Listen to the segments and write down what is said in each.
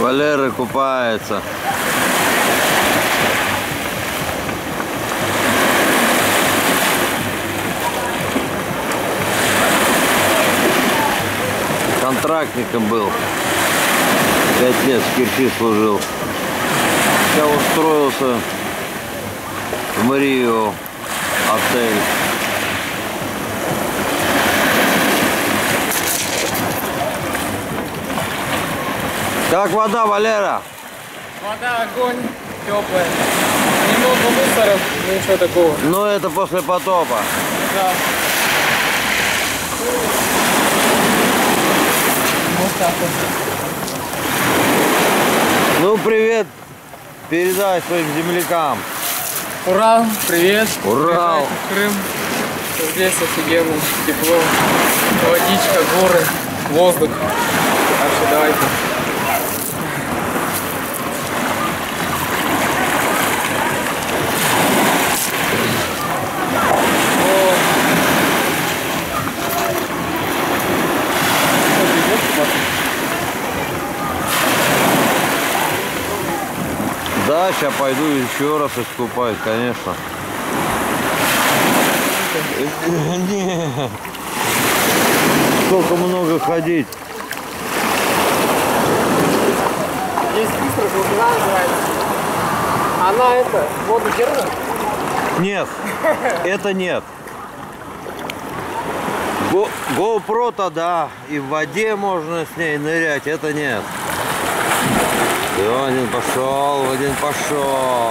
Валера купается. Контрактником был. 5 лет в Керчи служил. Я устроился в Марию отель. Как вода, Валера? Вода, огонь, теплая. Немного мусора, но ничего такого. Ну это после потопа. Да. Вот так вот. Ну привет, передай своим землякам. Урал, привет. Урал. Крым. Здесь офигенно, тепло, водичка, горы, воздух. Так что давайте. Да, сейчас пойду еще раз искупаюсь, конечно. Нет. Сколько много ходить. Здесь быстро глубина называется. Она это, воду держит? Нет, это нет. GoPro-то да, и в воде можно с ней нырять, это нет. Все, один пошел, один пошел.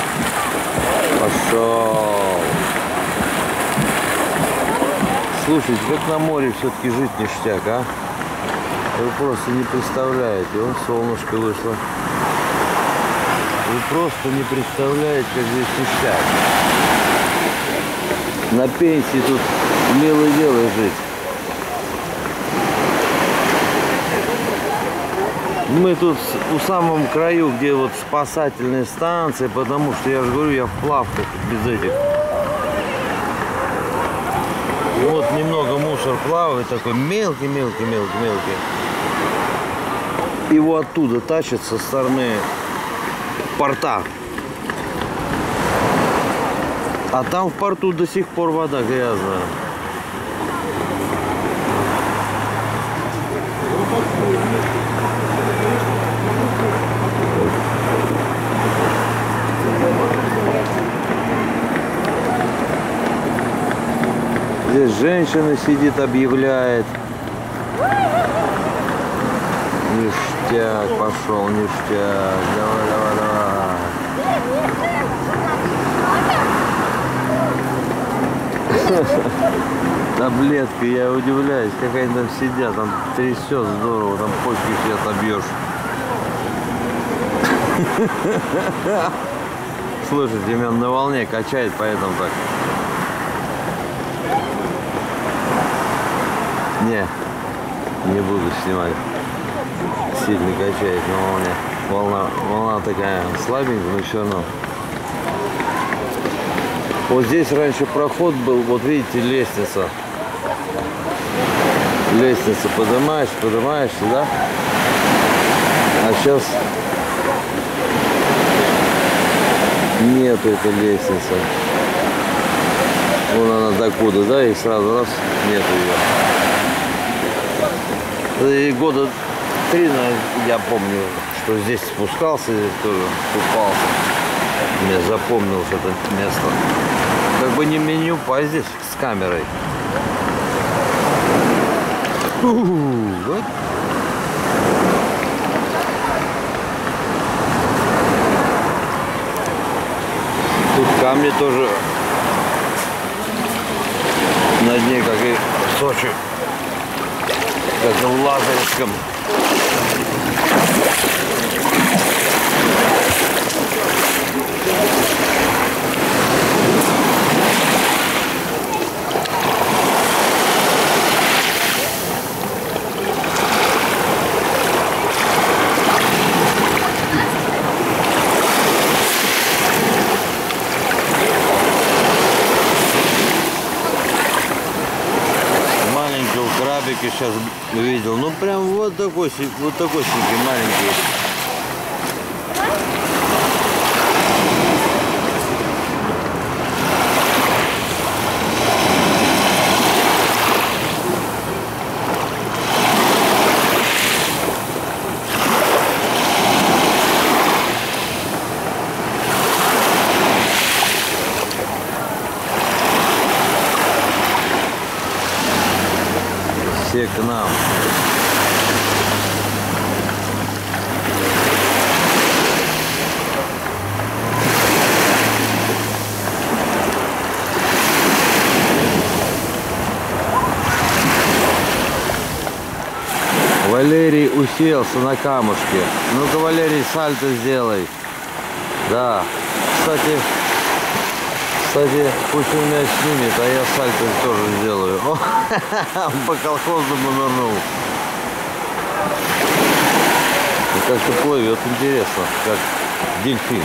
Пошел. Слушайте, как на море все-таки жить ништяк, а? Вы просто не представляете. Вон солнышко вышло. Вы просто не представляете, как здесь ништяк. На пенсии тут милое дело жить. Мы тут у самом краю, где вот спасательные станции, потому что, я же говорю, я в плавках без этих. И вот немного мусор плавает, такой мелкий. Его оттуда тащат со стороны порта. А там в порту до сих пор вода грязная. Здесь женщина сидит, объявляет. Ништяк, пошел ништяк. Давай. Таблетка, я удивляюсь, как они там сидят, там трясет здорово, там почки все отобьешь. Слушайте, меня на волне качает, поэтому так. Не буду снимать. Сильно качает на волне. Волна такая слабенькая, но все равно. Вот здесь раньше проход был, вот видите, лестница. Лестница поднимаешься, да? А сейчас нету этой лестницы. Вон она докуда, да, и сразу раз нету ее. И года 3, я помню, что здесь спускался, здесь тоже купался. Мне запомнилось это место. Как бы не меню, а здесь с камерой. Вот. Тут камни тоже на дне, как и в Сочи, как и в Лазаревском. Крабики сейчас видел, ну прям вот такой маленький. все к нам. Валерий уселся на камушке. Ну-ка, Валерий, сальто сделай. Да. Кстати, пусть он меня снимет, а я сальто тоже сделаю. О, по колхозному нырнул. Ну, как-то плывет, интересно, как дельфин.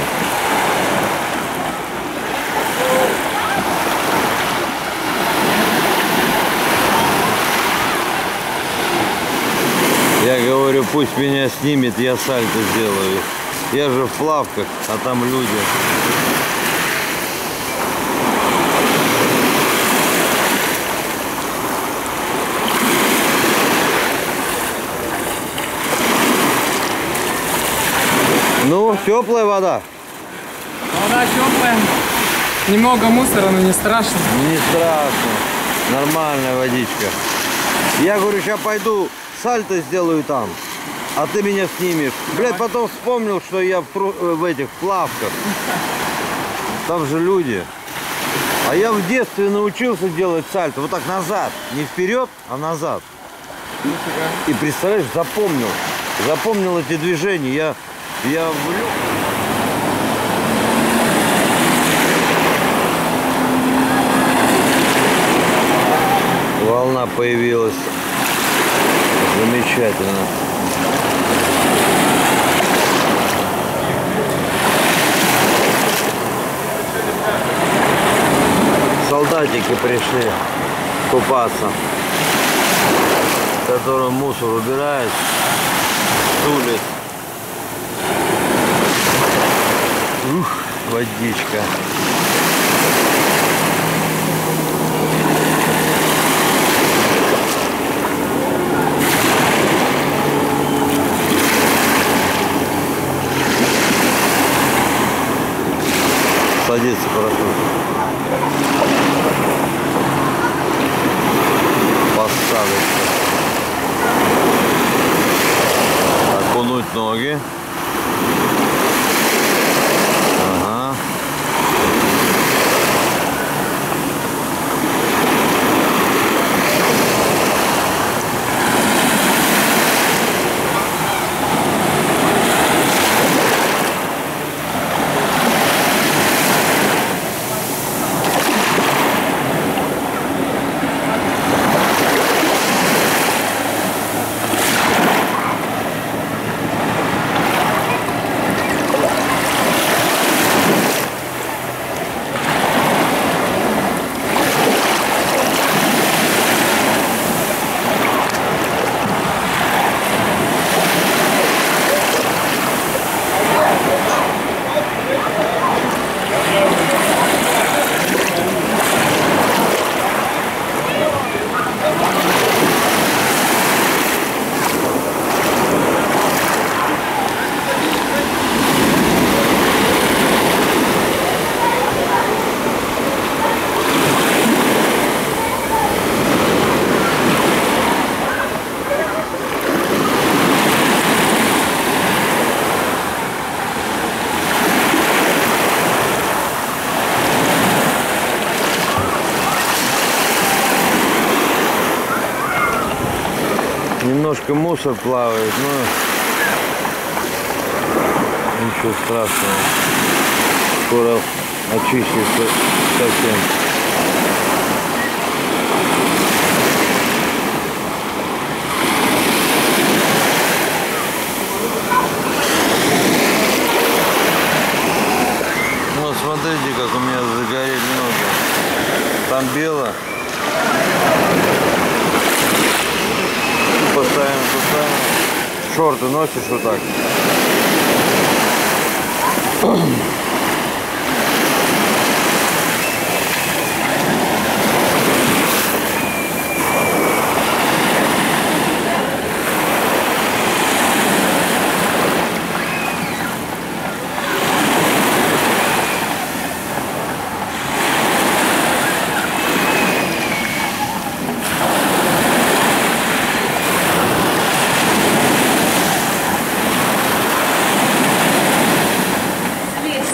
Я говорю, пусть меня снимет, я сальто сделаю. Я же в плавках, а там люди. Ну, теплая вода. Вода теплая. Немного мусора, но не страшно. Не страшно. Нормальная водичка. Я говорю, сейчас пойду сальто сделаю там, а ты меня снимешь. Блядь, потом вспомнил, что я в этих плавках. Там же люди. А я в детстве научился делать сальто. Вот так назад. Не вперед, а назад. И представляешь, запомнил эти движения. Я влюблен. Волна появилась. Замечательно. Солдатики пришли купаться, которым мусор убирает, стулит. Ух, водичка. Садиться хорошо. Посадочка. Окунуть ноги. Ага. Немножко мусор плавает, но ничего страшного. Скоро очистится совсем. Ну, смотрите, как у меня загорели ноги. Там бело. Постоянно. Шорты носишь вот так.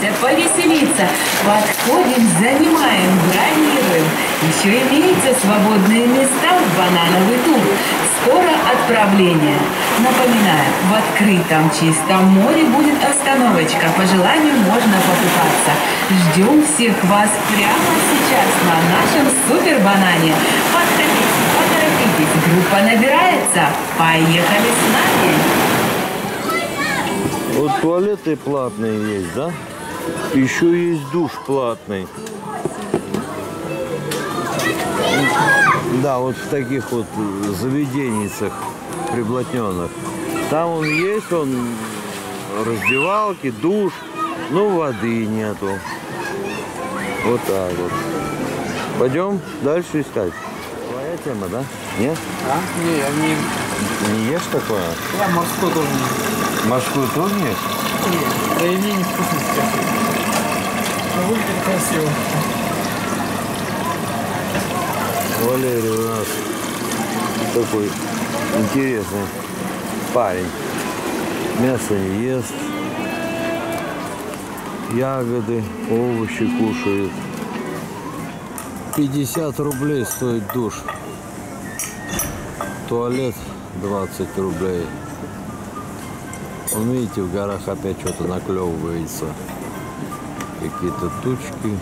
собираемся повеселиться. Подходим, занимаем, бронируем. Еще имеются свободные места в банановый тур. Скоро отправление. Напоминаю, в открытом чистом море будет остановочка. По желанию можно покупаться. Ждем всех вас прямо сейчас на нашем супербанане. Подходите, поторопитесь, группа набирается. Поехали с нами. Вот туалеты платные есть, да? Еще есть душ платный. Да, вот в таких вот заведенницах приблотненных. Там он есть, он раздевалки, душ, но воды нету. Вот так вот. Пойдем дальше искать. Твоя тема, да? Нет? А? Не, я не... Не ешь такое? Я морской тоже не... Морскую тоже нет? Нет, да и мне не вкусно сейчас. Но выглядит красиво. Валерий у нас такой интересный парень. Мясо не ест, ягоды, овощи кушает. 50 рублей стоит душ. Туалет 20 рублей. Вон, видите, в горах опять что-то наклевывается. Какие-то тучки.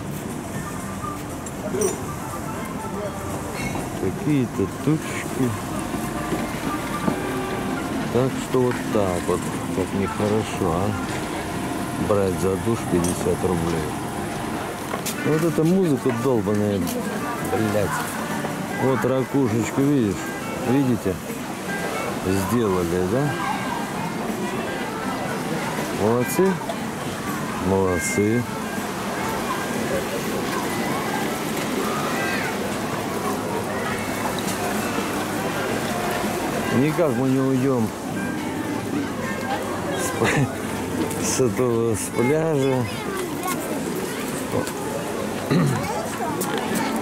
Какие-то тучки. Так что вот так вот. Как нехорошо, а? Брать за душ 50 рублей. Вот эта музыка долбаная, блядь. Вот ракушечку, видишь? Видите? Сделали, да? Молодцы? Молодцы. Никак мы не уйдем с этого, с пляжа.